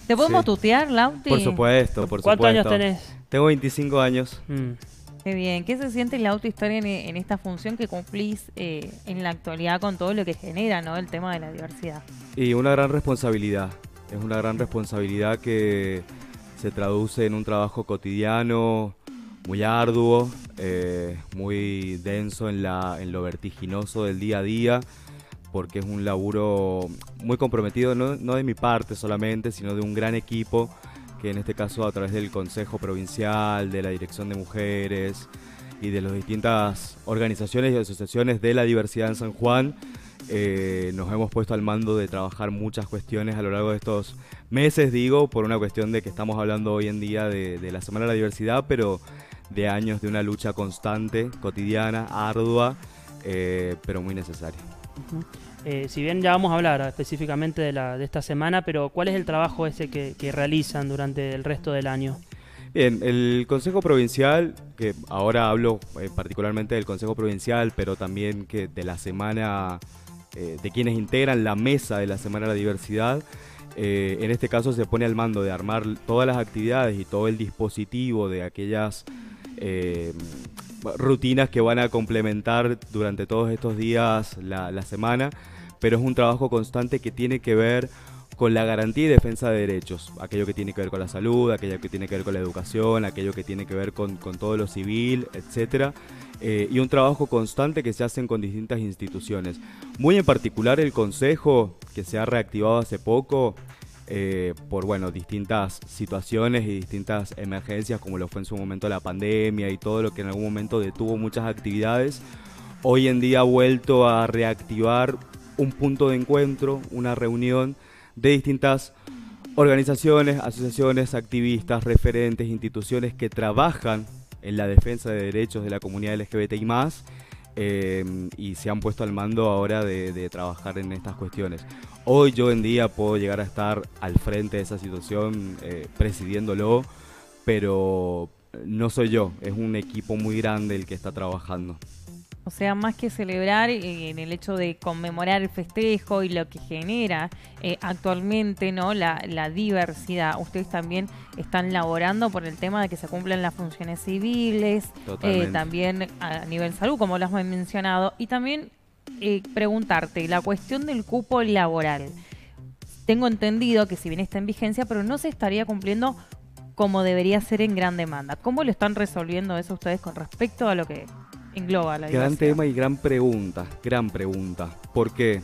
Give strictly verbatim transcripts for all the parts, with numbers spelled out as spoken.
¿Te podemos Sí. tutear, Lauti? Por supuesto, por ¿Cuántos años supuesto. tenés? Tengo veinticinco años. Mm. Qué bien. ¿Qué se siente, Lauti, estar en, en esta función que cumplís eh, en la actualidad con todo lo que genera, ¿no?, el tema de la diversidad? Y una gran responsabilidad. Es una gran responsabilidad que se traduce en un trabajo cotidiano muy arduo, eh, muy denso en, la, en lo vertiginoso del día a día, porque es un laburo muy comprometido, no, no de mi parte solamente, sino de un gran equipo, que en este caso a través del Consejo Provincial, de la Dirección de Mujeres y de las distintas organizaciones y asociaciones de la diversidad en San Juan, eh, nos hemos puesto al mando de trabajar muchas cuestiones a lo largo de estos meses, digo, por una cuestión de que estamos hablando hoy en día de, de la Semana de la Diversidad, pero de años de una lucha constante, cotidiana, ardua, eh, pero muy necesaria. Ujú. Eh, si bien ya vamos a hablar específicamente de, la, de esta semana, pero ¿cuál es el trabajo ese que, que realizan durante el resto del año? Bien, el Consejo Provincial, que ahora hablo eh, particularmente del Consejo Provincial, pero también que de la semana, eh, de quienes integran la mesa de la Semana de la Diversidad, eh, en este caso se pone al mando de armar todas las actividades y todo el dispositivo de aquellas eh, rutinas que van a complementar durante todos estos días la, la semana, pero es un trabajo constante que tiene que ver con la garantía y defensa de derechos, aquello que tiene que ver con la salud, aquello que tiene que ver con la educación, aquello que tiene que ver con, con todo lo civil, etcétera, eh, y un trabajo constante que se hace con distintas instituciones. Muy en particular el Consejo, que se ha reactivado hace poco, eh, por bueno, distintas situaciones y distintas emergencias, como lo fue en su momento la pandemia y todo lo que en algún momento detuvo muchas actividades, hoy en día ha vuelto a reactivar un punto de encuentro, una reunión de distintas organizaciones, asociaciones, activistas, referentes, instituciones que trabajan en la defensa de derechos de la comunidad L G B T I más, eh, y se han puesto al mando ahora de, de trabajar en estas cuestiones. Hoy yo en día puedo llegar a estar al frente de esa situación, eh, presidiéndolo, pero no soy yo, es un equipo muy grande el que está trabajando. O sea, más que celebrar eh, en el hecho de conmemorar el festejo y lo que genera eh, actualmente, ¿no?, la, la diversidad, ustedes también están laborando por el tema de que se cumplan las funciones civiles, eh, también a nivel salud, como lo has mencionado, y también eh, preguntarte, la cuestión del cupo laboral. Tengo entendido que si bien está en vigencia, pero no se estaría cumpliendo como debería ser en gran demanda. ¿Cómo lo están resolviendo eso ustedes con respecto a lo que engloba la diversidad? Gran tema y gran pregunta, gran pregunta. ¿Por qué?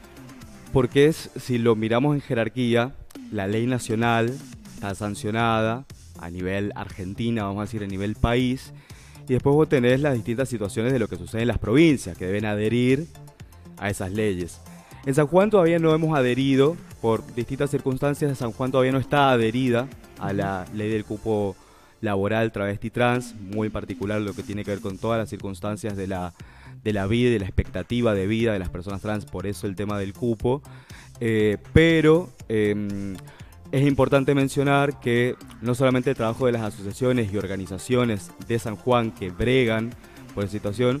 Porque es, si lo miramos en jerarquía, la ley nacional está sancionada a nivel Argentina, vamos a decir a nivel país, y después vos tenés las distintas situaciones de lo que sucede en las provincias, que deben adherir a esas leyes. En San Juan todavía no hemos adherido, por distintas circunstancias, San Juan todavía no está adherida a la ley del cupo laboral travesti trans, muy en particular lo que tiene que ver con todas las circunstancias de la, de la vida y de la expectativa de vida de las personas trans, por eso el tema del cupo, eh, pero eh, es importante mencionar que no solamente el trabajo de las asociaciones y organizaciones de San Juan que bregan por esa situación,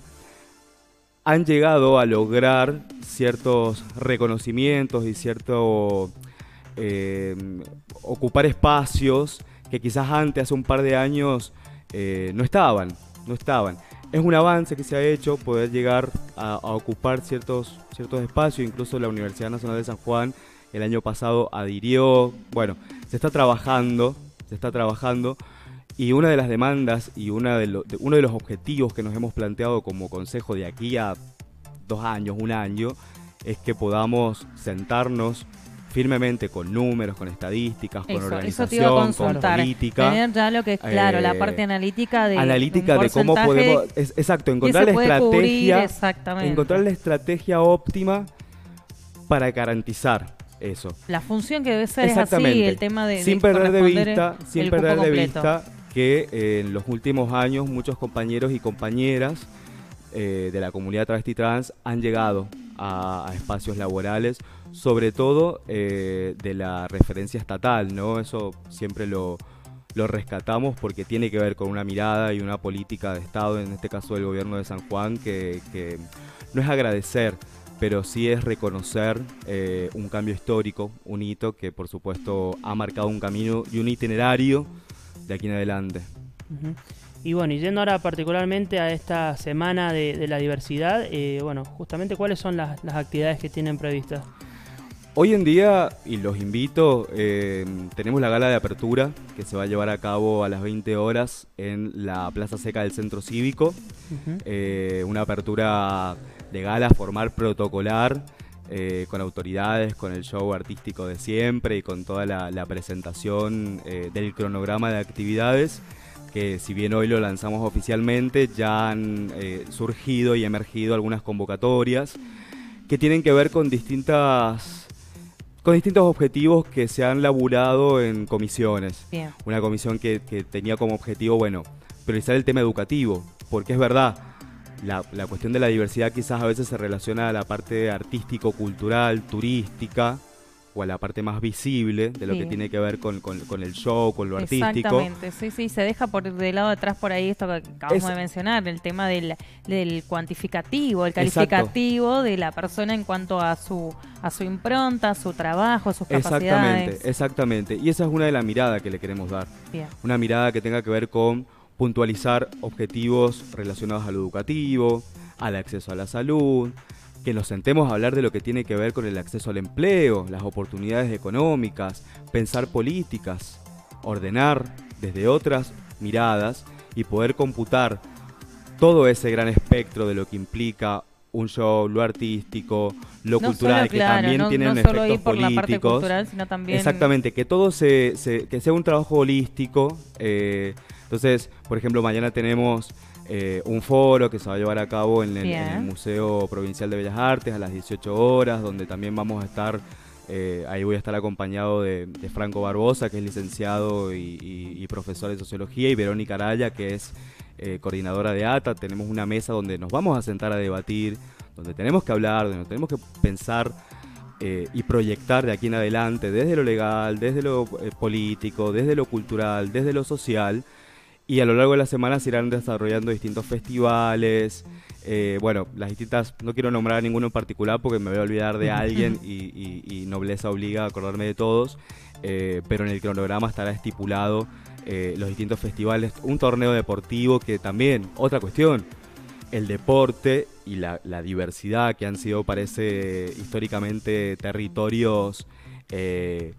han llegado a lograr ciertos reconocimientos y cierto eh, ocupar espacios que quizás antes, hace un par de años, eh, no estaban, no estaban. Es un avance que se ha hecho poder llegar a, a ocupar ciertos, ciertos espacios, incluso la Universidad Nacional de San Juan el año pasado adhirió. Bueno, se está trabajando, se está trabajando, y una de las demandas y una de lo, de, uno de los objetivos que nos hemos planteado como consejo de aquí a dos años, un año, es que podamos sentarnos firmemente con números, con estadísticas, con eso, organización, eso te iba a consultar, con política. Tener ya lo que es claro, eh, la parte analítica de analítica de cómo podemos, es, exacto, encontrar la estrategia, exactamente. encontrar la estrategia óptima para garantizar eso. La función que debe ser es así, el tema de sin de perder de vista, sin perder de completo. vista que eh, en los últimos años muchos compañeros y compañeras eh, de la comunidad travesti trans han llegado a, a espacios laborales, sobre todo eh, de la referencia estatal, ¿no? Eso siempre lo, lo rescatamos porque tiene que ver con una mirada y una política de Estado, en este caso del gobierno de San Juan, que, que no es agradecer pero sí es reconocer eh, un cambio histórico, un hito que por supuesto ha marcado un camino y un itinerario de aquí en adelante. Uh-huh. Y bueno, y yendo ahora particularmente a esta semana de, de la diversidad, eh, bueno, justamente ¿cuáles son las, las actividades que tienen previstas? Hoy en día, y los invito, eh, tenemos la gala de apertura que se va a llevar a cabo a las veinte horas en la Plaza Seca del Centro Cívico. Uh-huh. eh, una apertura de gala formal protocolar, eh, con autoridades, con el show artístico de siempre y con toda la, la presentación eh, del cronograma de actividades, que si bien hoy lo lanzamos oficialmente, ya han eh, surgido y emergido algunas convocatorias que tienen que ver con distintas... con distintos objetivos que se han laburado en comisiones. Bien. Una comisión que, que tenía como objetivo, bueno, priorizar el tema educativo, porque es verdad, la, la cuestión de la diversidad quizás a veces se relaciona a la parte artístico-cultural, turística, o a la parte más visible de lo sí. que tiene que ver con, con, con el show, con lo artístico. Exactamente, sí, sí, se deja por del lado de atrás por ahí esto que acabamos es, de mencionar, el tema del, del cuantificativo, el calificativo exacto. de la persona en cuanto a su a su impronta, a su trabajo, a sus capacidades. Exactamente, exactamente. Y esa es una de las miradas que le queremos dar. Bien. Una mirada que tenga que ver con puntualizar objetivos relacionados a lo educativo, al acceso a la salud, que nos sentemos a hablar de lo que tiene que ver con el acceso al empleo, las oportunidades económicas, pensar políticas, ordenar desde otras miradas y poder computar todo ese gran espectro de lo que implica un show, lo artístico, lo no cultural, solo, que claro, también no, tienen no efectos solo ir por políticos. La parte cultural, sino también... Exactamente, que todo se, se que sea un trabajo holístico. Eh, entonces, por ejemplo, mañana tenemos eh, un foro que se va a llevar a cabo en el, en el Museo Provincial de Bellas Artes a las dieciocho horas, donde también vamos a estar, eh, ahí voy a estar acompañado de, de Franco Barbosa, que es licenciado y, y, y profesor de Sociología, y Verónica Araya, que es eh, coordinadora de A T A. Tenemos una mesa donde nos vamos a sentar a debatir, donde tenemos que hablar, donde tenemos que pensar eh, y proyectar de aquí en adelante, desde lo legal, desde lo eh, político, desde lo cultural, desde lo social. Y a lo largo de la semana se irán desarrollando distintos festivales, eh, bueno, las distintas, no quiero nombrar a ninguno en particular porque me voy a olvidar de alguien y, y, y nobleza obliga a acordarme de todos, eh, pero en el cronograma estará estipulado eh, los distintos festivales, un torneo deportivo que también, otra cuestión, el deporte y la, la diversidad que han sido, parece, históricamente territorios eh,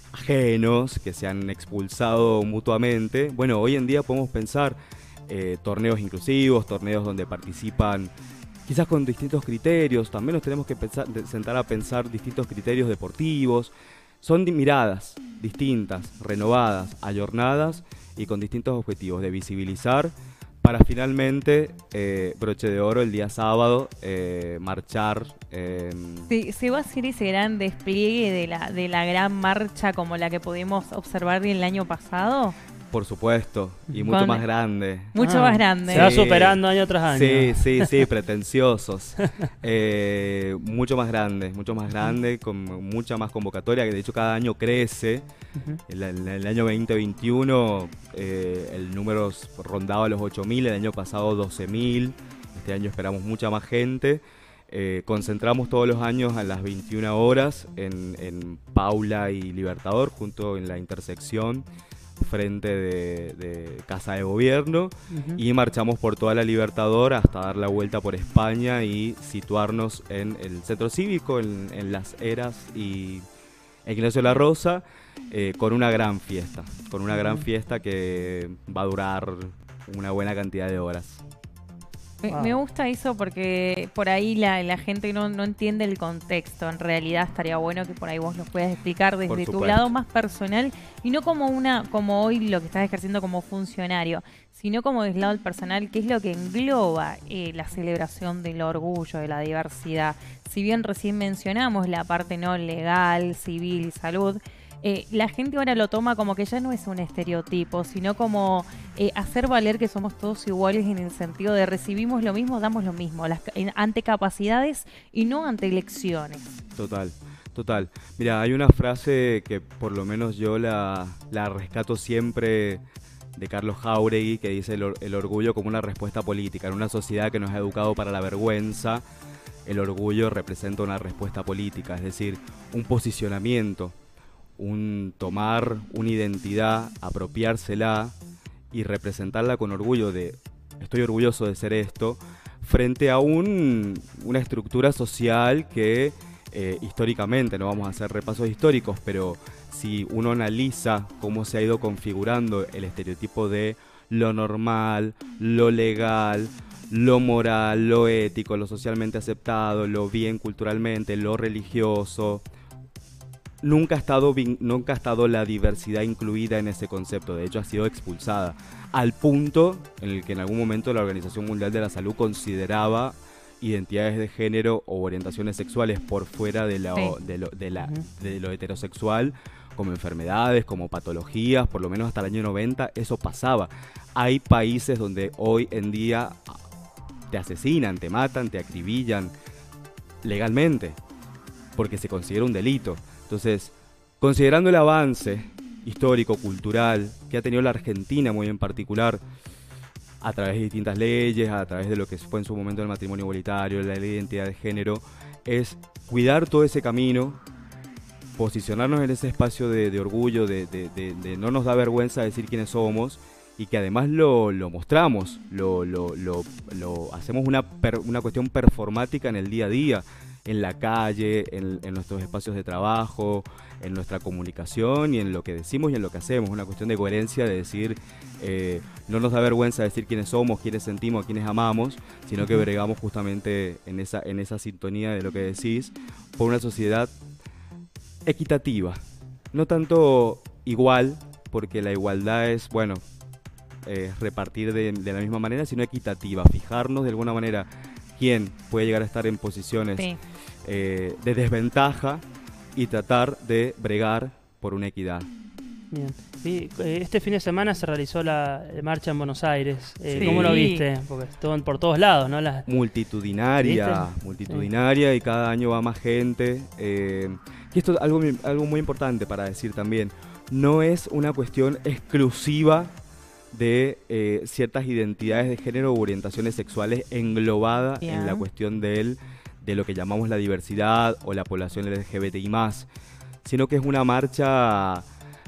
ajenos, que se han expulsado mutuamente. Bueno, hoy en día podemos pensar eh, torneos inclusivos, torneos donde participan quizás con distintos criterios, también nos tenemos que pensar, sentar a pensar distintos criterios deportivos. Son miradas distintas, renovadas, ayornadas y con distintos objetivos de visibilizar para finalmente, eh, broche de oro, el día sábado, eh, marchar. Eh, ¿Se, ¿Se va a hacer ese gran despliegue de la, de la gran marcha como la que pudimos observar el año pasado? Por supuesto, y mucho Con, más grande. Mucho ah, más grande. Se va superando año tras año. Sí, sí, sí, pretenciosos. eh, mucho más grande, mucho más grande, con mucha más convocatoria, que de hecho cada año crece. Uh-huh. En, en el año veinte veintiuno eh, el número rondaba los ocho mil, el año pasado doce mil. Este año esperamos mucha más gente. Eh, concentramos todos los años a las veintiuna horas en, en Paula y Libertador, junto en la intersección frente de, de Casa de Gobierno, uh-huh. y marchamos por toda la Libertador hasta dar la vuelta por España y situarnos en el Centro Cívico, en, en Las Heras y en Ignacio de la Rosa, eh, con una gran fiesta, con una uh-huh. gran fiesta que va a durar una buena cantidad de horas. Me, wow. me gusta eso porque por ahí la, la gente no, no entiende el contexto. En realidad estaría bueno que por ahí vos lo puedas explicar desde tu lado más personal y no como una como hoy lo que estás ejerciendo como funcionario, sino como desde el lado personal, que es lo que engloba eh, la celebración del orgullo, de la diversidad. Si bien recién mencionamos la parte no legal, civil, salud, Eh, la gente ahora lo toma como que ya no es un estereotipo, sino como eh, hacer valer que somos todos iguales en el sentido de recibimos lo mismo, damos lo mismo, las, en, ante capacidades y no ante elecciones. Total, total. Mira, hay una frase que por lo menos yo la, la rescato siempre de Carlos Jáuregui, que dice el, el orgullo como una respuesta política. En una sociedad que nos ha educado para la vergüenza, el orgullo representa una respuesta política, es decir, un posicionamiento, un tomar una identidad, apropiársela y representarla con orgullo de estoy orgulloso de ser esto, frente a un, una estructura social que eh, históricamente, no vamos a hacer repasos históricos, pero si uno analiza cómo se ha ido configurando el estereotipo de lo normal, lo legal, lo moral, lo ético, lo socialmente aceptado, lo bien culturalmente, lo religioso, nunca ha estado, nunca ha estado la diversidad incluida en ese concepto, de hecho ha sido expulsada, al punto en el que en algún momento la Organización Mundial de la Salud consideraba identidades de género o orientaciones sexuales por fuera de lo, sí. de lo, de la, de lo heterosexual como enfermedades, como patologías, por lo menos hasta el año noventa eso pasaba. Hay países donde hoy en día te asesinan, te matan, te acribillan legalmente porque se considera un delito. Entonces, considerando el avance histórico, cultural, que ha tenido la Argentina muy en particular, a través de distintas leyes, a través de lo que fue en su momento el matrimonio igualitario, la ley de identidad de género, es cuidar todo ese camino, posicionarnos en ese espacio de, de orgullo, de, de, de, de no nos da vergüenza decir quiénes somos, y que además lo, lo mostramos, lo, lo, lo, lo hacemos una, per, una cuestión performática en el día a día, en la calle, en, en nuestros espacios de trabajo, en nuestra comunicación y en lo que decimos y en lo que hacemos. Una cuestión de coherencia, de decir, eh, no nos da vergüenza decir quiénes somos, quiénes sentimos, quiénes amamos, sino que bregamos justamente en esa, en esa sintonía de lo que decís, por una sociedad equitativa. No tanto igual, porque la igualdad es, bueno, eh, repartir de, de la misma manera, sino equitativa, fijarnos de alguna manera quién puede llegar a estar en posiciones sí. eh, de desventaja y tratar de bregar por una equidad. Bien. Y, eh, este fin de semana se realizó la marcha en Buenos Aires. Eh, sí. ¿Cómo lo viste? Porque estuvo por todos lados, ¿no? La... Multitudinaria, ¿viste? multitudinaria sí. y cada año va más gente. Eh, y esto es algo, algo muy importante para decir también. No es una cuestión exclusiva de eh, ciertas identidades de género u orientaciones sexuales englobada yeah. en la cuestión del, de lo que llamamos la diversidad o la población L G B T I más, sino que es una marcha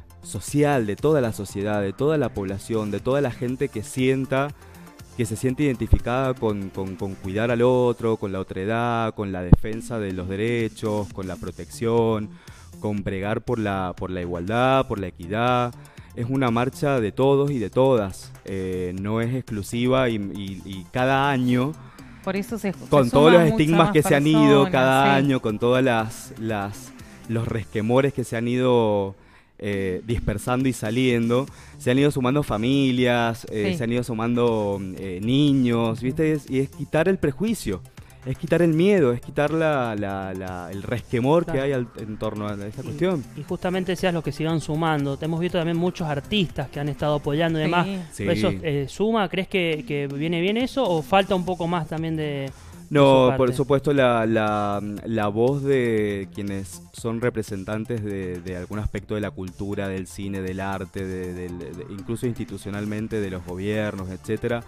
social de toda la sociedad, de toda la población, de toda la gente que sienta, que se siente identificada con, con, con cuidar al otro, con la otredad, con la defensa de los derechos, con la protección, con bregar por la, por la igualdad, por la equidad. Es una marcha de todos y de todas, eh, no es exclusiva y, y, y cada año, por eso se, con se todos los estigmas que personas, se han ido cada sí. año, con todos las, las, los resquemores que se han ido eh, dispersando y saliendo, se han ido sumando familias, eh, sí. se han ido sumando eh, niños, ¿viste? Y es, y es quitar el prejuicio. Es quitar el miedo, es quitar la, la, la, el resquemor claro. que hay al, en torno a esta y, cuestión. Y justamente decías lo que se iban sumando. Te hemos visto también muchos artistas que han estado apoyando y sí. demás. Sí. ¿Eso eh, suma? ¿Crees que, que viene bien eso o falta un poco más también de...? No, de por supuesto la, la, la voz de quienes son representantes de, de algún aspecto de la cultura, del cine, del arte, de, de, de, incluso institucionalmente de los gobiernos, etcétera,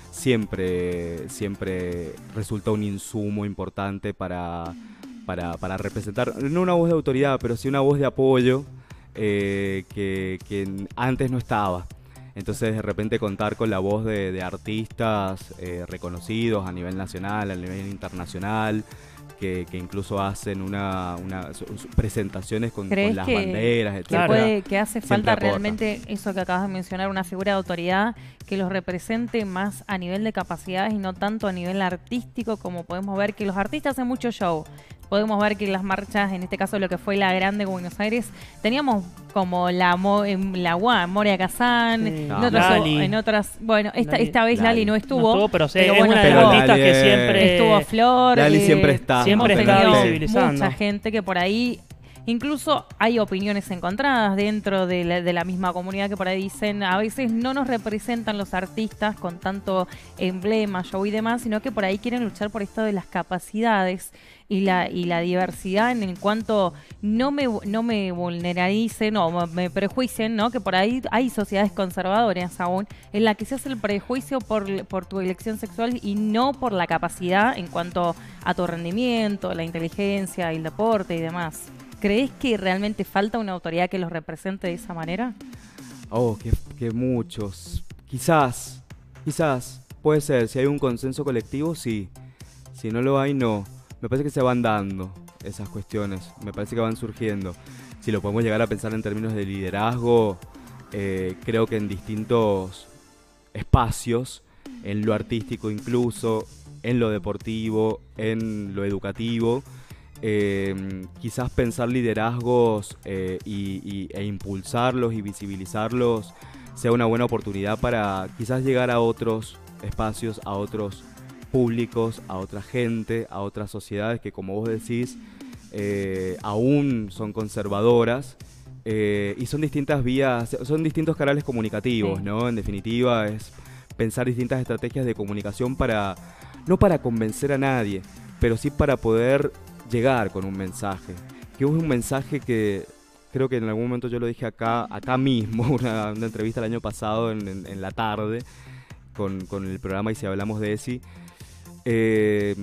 siempre, siempre resulta un insumo importante para, para, para representar, no una voz de autoridad, pero sí una voz de apoyo eh, que, que antes no estaba. Entonces de repente contar con la voz de, de artistas eh, reconocidos a nivel nacional, a nivel internacional, que, que incluso hacen una, una su, su presentaciones con, con las que, banderas, etcétera. Que, puede, que hace falta realmente eso que acabas de mencionar, una figura de autoridad que los represente más a nivel de capacidades y no tanto a nivel artístico, como podemos ver que los artistas hacen mucho show. Podemos ver que las marchas, en este caso lo que fue la Grande Buenos Aires, teníamos como la la U A, Moria Kazan, sí. no, en, otras, en otras, bueno, esta, Lali. esta vez Lali, Lali no estuvo, no estuvo pero, sí, pero es bueno, una de las artistas que siempre estuvo Flor, Lali eh, siempre está, siempre está visibilizando. Mucha gente que por ahí Incluso hay opiniones encontradas dentro de la, de la misma comunidad que por ahí dicen, a veces no nos representan los artistas con tanto emblema, show y demás, sino que por ahí quieren luchar por esto de las capacidades y la y la diversidad en el cuanto no me no me vulneraricen o me prejuicien, ¿no? Que por ahí hay sociedades conservadoras aún en la que se hace el prejuicio por, por tu elección sexual y no por la capacidad en cuanto a tu rendimiento, la inteligencia, el deporte y demás. ¿Crees que realmente falta una autoridad que los represente de esa manera? Oh, que, que muchos. Quizás, quizás, puede ser. Si hay un consenso colectivo, sí. Si no lo hay, no. Me parece que se van dando esas cuestiones, me parece que van surgiendo. Si lo podemos llegar a pensar en términos de liderazgo, eh, creo que en distintos espacios, en lo artístico incluso, en lo deportivo, en lo educativo, eh, quizás pensar liderazgos eh, y, y, e impulsarlos y visibilizarlos sea una buena oportunidad para quizás llegar a otros espacios, a otros públicos, a otra gente, a otras sociedades que, como vos decís, eh, aún son conservadoras eh, y son distintas vías, son distintos canales comunicativos, sí. ¿no? En definitiva, es pensar distintas estrategias de comunicación para, no para convencer a nadie, pero sí para poder llegar con un mensaje, que es un mensaje que creo que en algún momento yo lo dije acá, acá mismo, una, una entrevista el año pasado en, en, en la tarde con, con el programa Y Si Hablamos de ESI. Eh,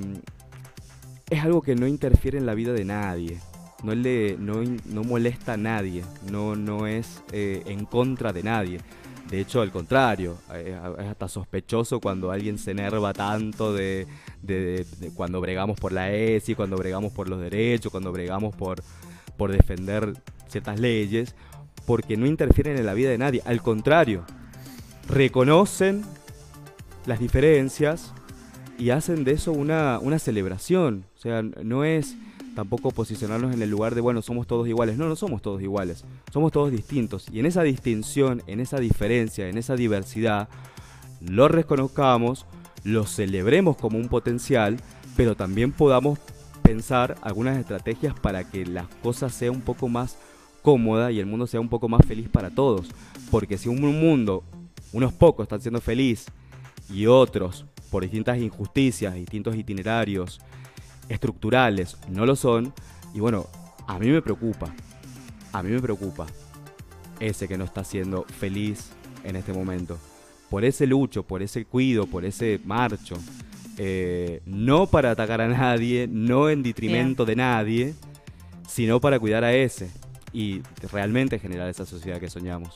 es algo que no interfiere en la vida de nadie, no, le, no, no molesta a nadie, no, no es eh, en contra de nadie. De hecho, al contrario, es, es hasta sospechoso cuando alguien se enerva tanto de, de, de, de cuando bregamos por la ESI, cuando bregamos por los derechos, cuando bregamos por, por defender ciertas leyes, porque no interfieren en la vida de nadie. Al contrario, reconocen las diferencias y hacen de eso una, una celebración. O sea, no es tampoco posicionarnos en el lugar de, bueno, somos todos iguales. No, no somos todos iguales. Somos todos distintos. Y en esa distinción, en esa diferencia, en esa diversidad, lo reconozcamos, lo celebremos como un potencial, pero también podamos pensar algunas estrategias para que las cosas sean un poco más cómodas y el mundo sea un poco más feliz para todos. Porque si un mundo, unos pocos están siendo felices y otros, por distintas injusticias, distintos itinerarios estructurales, no lo son, y bueno, a mí me preocupa, a mí me preocupa ese que no está siendo feliz en este momento. Por ese lucho, por ese cuido, por ese marcho, eh, no para atacar a nadie, no en detrimento Bien. de nadie, sino para cuidar a ese y realmente generar esa sociedad que soñamos.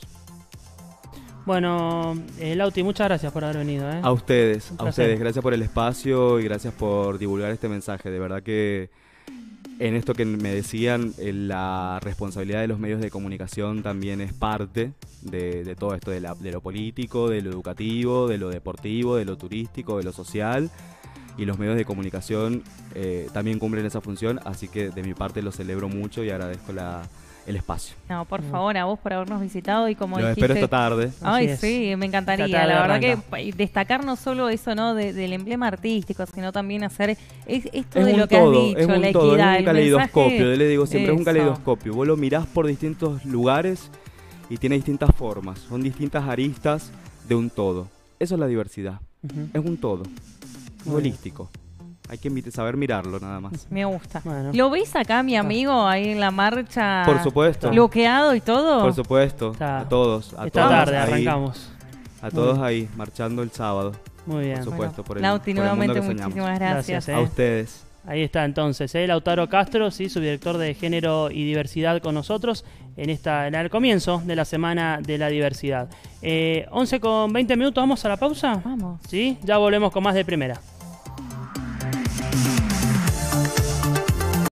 Bueno, eh, Lauti, muchas gracias por haber venido. ¿eh? A ustedes, a ustedes, gracias por el espacio y gracias por divulgar este mensaje. De verdad que en esto que me decían, eh, la responsabilidad de los medios de comunicación también es parte de, de todo esto, de, la, de lo político, de lo educativo, de lo deportivo, de lo turístico, de lo social. Y los medios de comunicación eh, también cumplen esa función, así que de mi parte lo celebro mucho y agradezco la... el espacio. No, por favor, a vos por habernos visitado y como Lo dijiste... espero esta tarde. Ay, sí, me encantaría. La verdad que destacar no solo eso, ¿no? De, del emblema artístico, sino también hacer es, esto es de lo que todo, has dicho, es un la todo, equidad, es un caleidoscopio. mensaje, Yo le digo siempre, eso. es un caleidoscopio. Vos lo mirás por distintos lugares y tiene distintas formas. Son distintas aristas de un todo. Eso es la diversidad. Uh-huh. Es un todo. Es holístico. Hay que saber mirarlo nada más. Me gusta. Bueno. ¿Lo ves acá, mi amigo, ahí en la marcha? Por supuesto. ¿Bloqueado y todo? Por supuesto. Está, a todos. A esta todos tarde ahí, arrancamos. A todos ahí, marchando el sábado. Muy bien. Por supuesto. Bueno, por el, Lauti, por el nuevamente mundo que muchísimas gracias. gracias eh. A ustedes. Ahí está entonces, ¿eh? Lautaro Castro, sí, subdirector de Género y Diversidad con nosotros en esta en el comienzo de la Semana de la Diversidad. Eh, once con veinte minutos, ¿vamos a la pausa? Vamos. Sí, ya volvemos con más de Primera.